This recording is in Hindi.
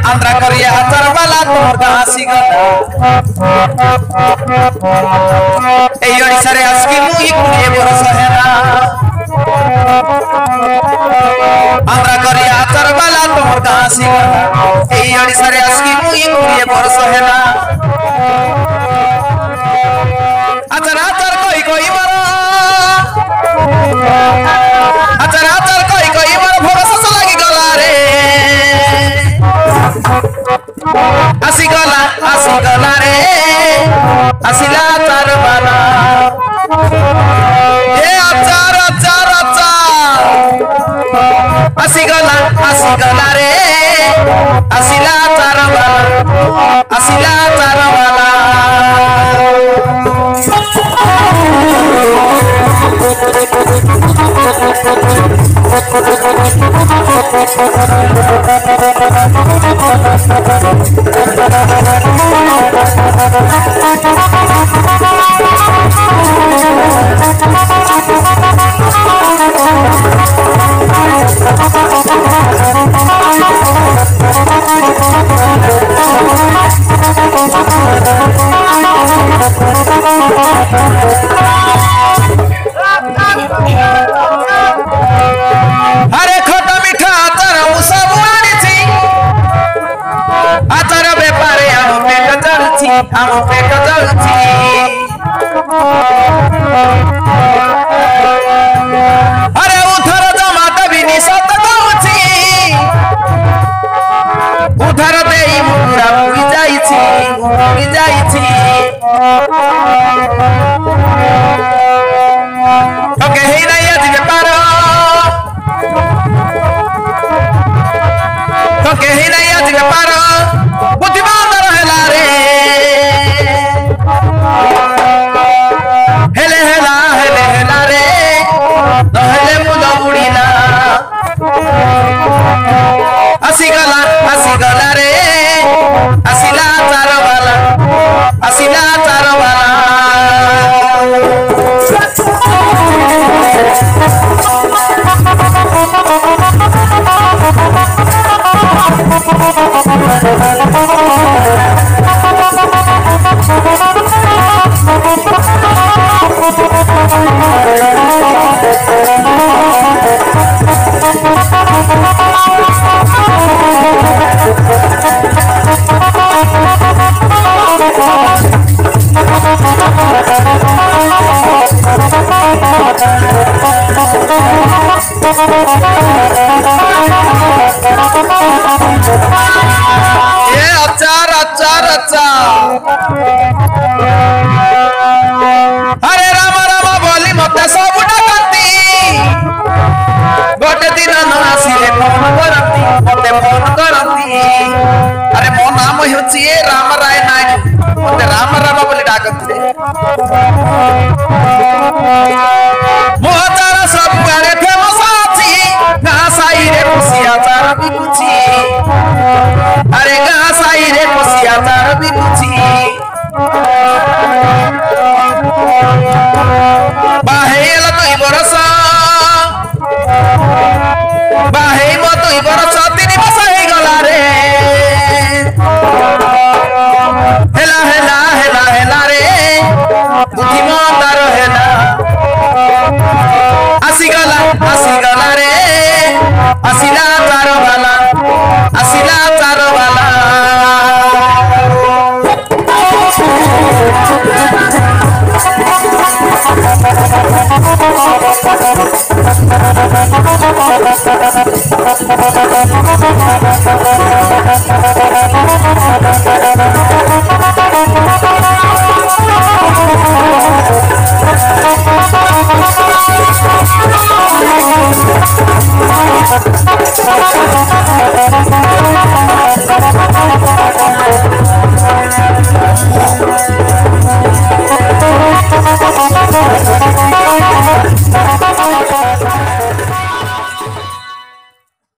आंध्रा करिया चरवाला तोर गासी गला ए ओडिसा रे आस्की मुई कुए बरस हेला आंध्रा करिया चरवाला तोर गासी गला ए ओडिसा रे आस्की मुई कुए बरस हेला आचर आचर कोई कोई मारा आचर आचर कोई कोई मारा भरोसा लगी गला रे आसी गला रे आसिला तार बाला ए आचार आचार आचार आसी गला रे आसिला तार बाला आसिला तार बाला अरे खोटा मीठा आचार सब आनी थी आचार बेपारे आम पेट जलती अरे उधर जमात भी निशत दउची उधर देई मुरा उड़ी जाईची ओके हे नहीं आज बेपार तो कहीं नहीं आज बेपार बुद्धिमान रहेला रे हेले हेला रे नहले मुल बुड़ीला आसी गला रे आसिला तार वाला ये अचार अरे राम बोली मते सब डाकती गोटे दिन न आसिले मते फोन करती अरे मो नाम होची राम राय नायक मते राम बोली डाकती मो अचार सब गारे फेमस अछि गासाई रे खुशिया चार बिकुची अरे गासाई रे खुशिया चार बिकुची बाहेल तुई बरस तीन बस हो गला रे हेला रे बुद्धिमान रहेला आसी गला रे आसिला तार वाला